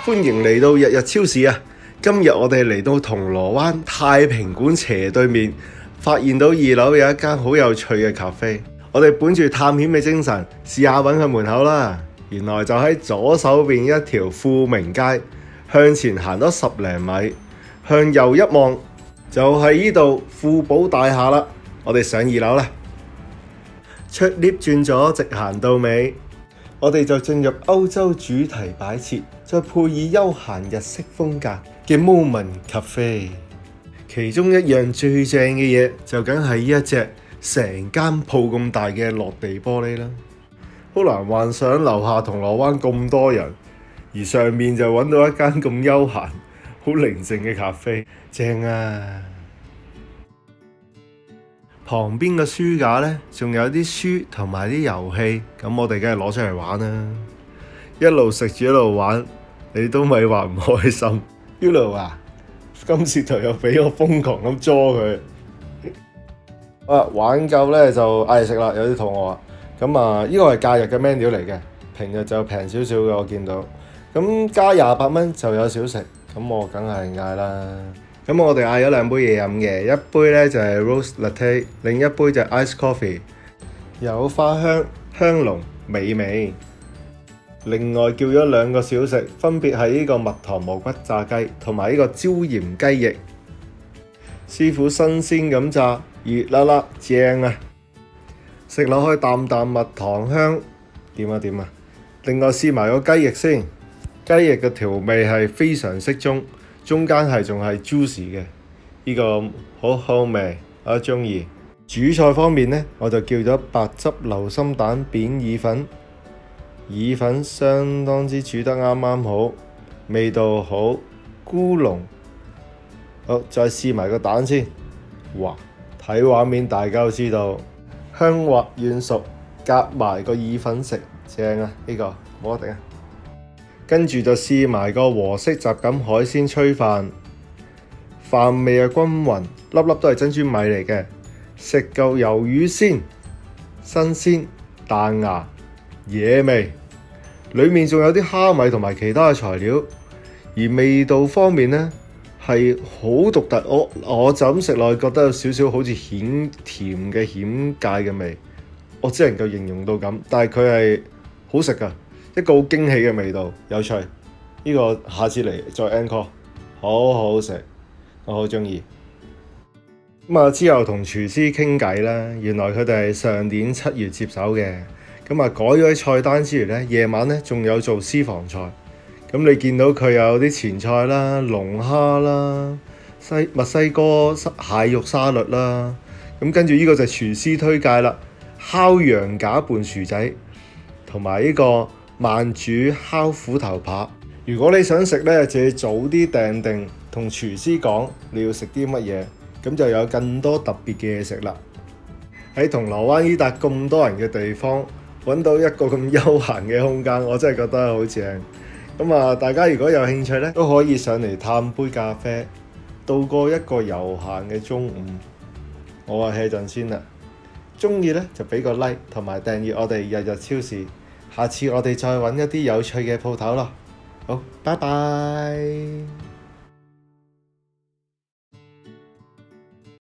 歡迎嚟到日日超市啊！今日我哋嚟到銅鑼灣太平館斜對面，發現到2樓有一間好有趣嘅咖啡。我哋本住探險嘅精神，試下揾佢門口啦。原來就喺左手邊一條富明街，向前行多10零米，向右一望就係呢度富寶大廈啦。我哋上2樓啦，出 lift 轉咗直行到尾。我哋就進入歐洲主題擺設，再配以休閒日式風格嘅 Moment Cafe。其中一樣最正嘅嘢就梗係呢一隻成間鋪咁大嘅落地玻璃啦。好難幻想樓下銅鑼灣咁多人，而上面就揾到一間咁休閒、好寧靜嘅咖啡，正啊！旁邊嘅書架呢，仲有啲書同埋啲遊戲，咁我哋梗係攞出嚟玩啦。一路食住一路玩，你都咪話唔開心。Ulu 啊，今次就又俾我瘋狂咁捉佢。玩夠呢就嗌食啦，有啲肚餓啊。咁啊，呢個係假日嘅 menu 嚟嘅，平日就平少少嘅我見到。咁加28蚊就有小食，咁我梗係嗌啦。咁我哋嗌咗2杯嘢飲嘅，一杯呢就係 Rose Latte， 另一杯就係 Ice Coffee， 有花香、香濃、美味。另外叫咗2個小食，分別係呢個蜜糖蘑骨炸雞同埋呢個椒鹽雞翼。師傅新鮮咁炸，熱辣辣，正啊！食落去啖啖蜜糖香，點啊點啊！另外試埋個雞翼先，雞翼嘅調味係非常適中。中間仲係 juicy 嘅，呢個好好味，我都中意。主菜方面呢，我就叫咗白汁流心蛋扁意粉，意粉相當之煮得啱啱好，味道好，咕濃。好，再試埋個蛋先，哇！睇畫面大家都知道，香滑軟熟，夾埋個意粉食，正啊！呢個冇得頂啊！跟住就試埋個和式雜錦海鮮炊飯，飯味均勻，粒粒都係珍珠米嚟嘅。食夠魷魚先，新鮮彈牙野味，裡面仲有啲蝦米同埋其他嘅材料，而味道方面呢係好獨特。我就咁食落去覺得有少少好似顯甜嘅顯芥嘅味，我只能夠形容到咁，但係佢係好食㗎。一個好驚喜嘅味道，有趣。呢個下次嚟再 encore， 好好食，我好中意。之後同廚師傾偈啦，原來佢哋係上年7月接手嘅。改咗菜單之餘呢，夜晚呢仲有做私房菜。你見到佢有啲前菜啦、龍蝦啦、墨西哥蟹肉沙律啦。跟住呢個就係廚師推介啦，烤羊架拌薯仔，同埋呢個慢煮烤虎頭扒。如果你想食呢，就要早啲訂定，同廚師講你要食啲乜嘢，咁就有更多特別嘅嘢食啦。喺銅鑼灣呢笪咁多人嘅地方，揾到一個咁休閒嘅空間，我真係覺得好正。大家如果有興趣呢，都可以上嚟嘆杯咖啡，度過一個悠閒嘅中午。我話 hea 陣先啦，鍾意呢就俾個 like 同埋訂閱我哋日日超市。下次我哋再揾一啲有趣嘅鋪頭咯。好，拜拜。